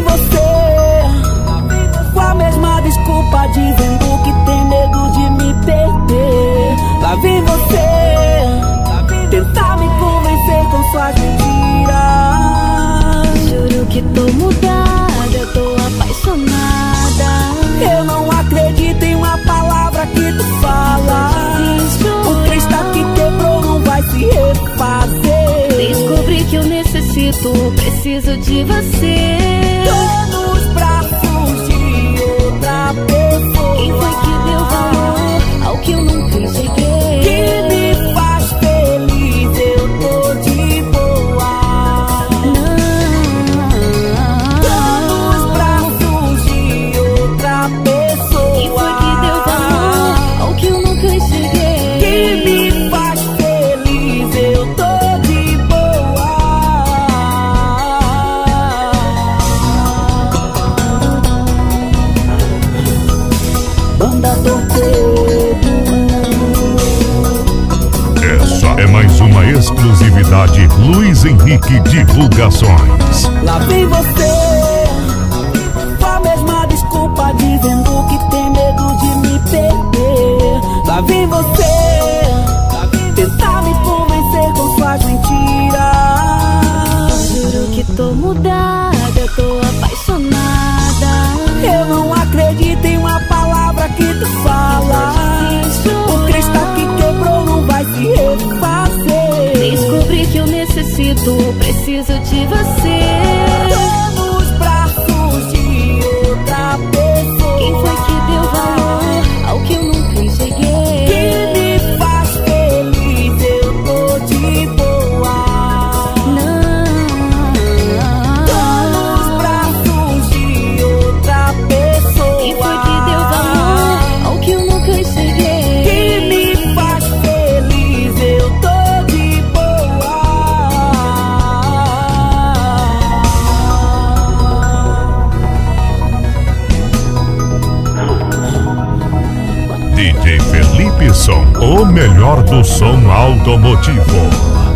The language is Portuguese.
você, com a mesma desculpa, dizendo que tem medo de me perder. Lá vem você, tentar me convencer com suas mentiras. Juro que tô mudada, eu tô apaixonada. Eu não acredito em uma palavra que tu fala. O cristal que quebrou não vai se refazer. Descobri que eu necessito, preciso de você. Tô nos braços de outra pessoa. Quem foi que deu valor ao que eu nunca enxerguei? Que me faz feliz, eu tô de boa. Tô nos braços de outra pessoa. Quem foi que deu valor ao que eu nunca enxerguei? Que me faz feliz, eu tô de boa. Banda Torpedo. Essa é mais uma exclusividade Luiz Henrique Divulgações. Lá vem você, com a mesma desculpa, dizendo que tem medo de me perder. Lá vem você, tentar me convencer com suas mentiras. Juro que tô mudada, eu tô apaixonada. Eu não acredito em uma palavra que tu fala. O cristal que quebrou não vai se refazer. Descobri que eu necessito, preciso de você. Tô nos braços de outra pessoa. Quem foi que deu valor ao que eu nunca enxerguei? Que me faz feliz, eu tô de boa. Tô nos braços de outra pessoa. Quem foi que deu valor ao que eu nunca enxerguei? Que me faz feliz, eu tô de boa. DJ Felipe Som, o melhor do som automotivo.